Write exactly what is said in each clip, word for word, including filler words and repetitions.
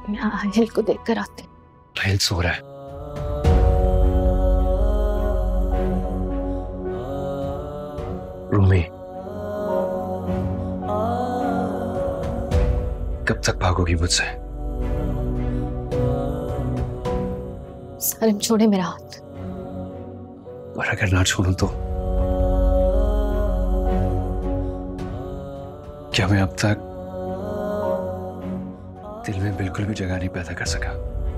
मैं आहिल को देखकर आती। आहिल सो रहा है। रूमी, कब तक भागोगी मुझसे? सारिम छोड़े मेरा हाथ। और अगर ना छोड़ूं तो? क्या मैं अब तक दिल में बिल्कुल भी जगह नहीं पैदा कर सका?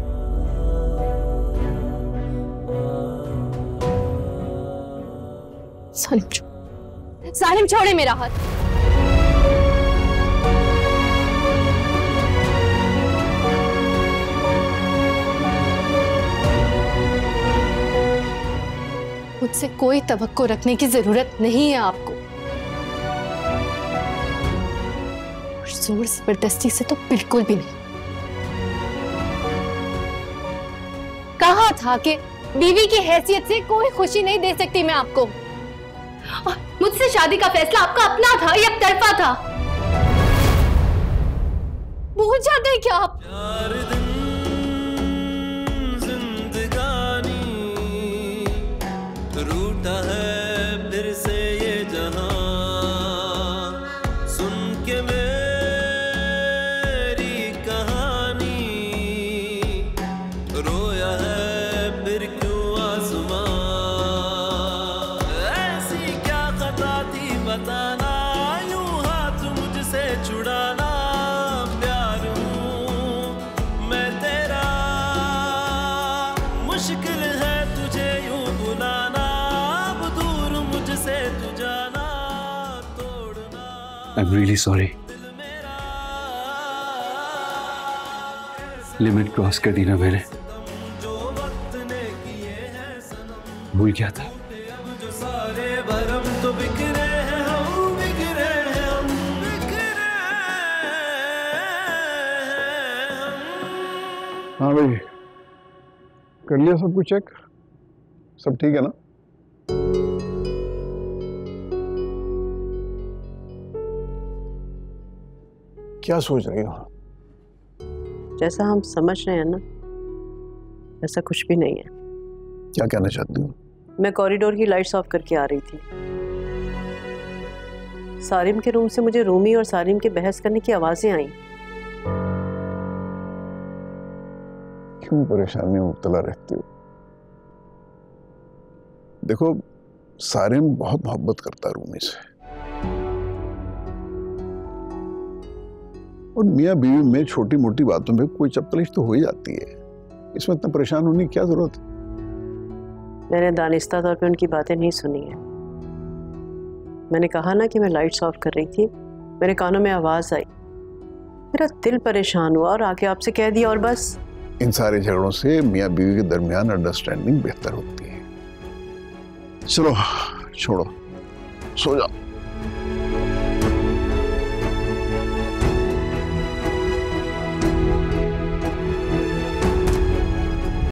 सारिम छोड़, सारिम छोड़े मेरा हाथ। मुझसे कोई तवक्को रखने की जरूरत नहीं है आपको। और जोर जबरदस्ती से तो बिल्कुल भी नहीं। कहा था कि बीवी की हैसियत से कोई खुशी नहीं दे सकती मैं आपको। और मुझसे शादी का फैसला आपका अपना था या एकतरफा था? भूल जाते हैं क्या आप? रूठा है फिर से ये जहां, सुन के मेरी कहानी, रोया है फिर क्यों आसमां, ऐसी क्या खता थी बताना, यूं हाथ मुझसे छुड़ाना, प्यार हूं मैं तेरा, मुश्किल है तुझे यूं बुलाना, I'm really sorry. Limit cross कर दी ना मैंने। भूल गया था। हाँ भाई, कर लिया सब कुछ चेक? सब ठीक है ना? क्या सोच रही हो? जैसा हम समझ रहे हैं ना, ऐसा कुछ भी नहीं है। क्या कहना चाहती हो? मैं कॉरिडोर की लाइट्स ऑफ करके आ रही थी। सारिम के रूम से मुझे रूमी और सारिम के बहस करने की आवाजें आई। क्यों परेशानी में मुब्तला रहती हो? देखो, सारिम बहुत मोहब्बत करता है रूमी से, और मियाँ बीवी में छोटी मोटी बातों में कोई चपकलिश तो हो ही जाती है। इसमें इतना परेशान होने की क्या जरूरत है? मैंने दानिस्ता तौर पे उनकी बातें नहीं सुनी है। मैंने कहा ना कि मैं लाइट्स ऑफ कर रही थी, मेरे कानों में आवाज आई, मेरा दिल परेशान हुआ और आके आपसे कह दिया और बस। इन सारे झगड़ों से मियाँ बीवी के दरमियान अंडरस्टैंडिंग बेहतर होती है। चलो छोड़ो, सो जाओ।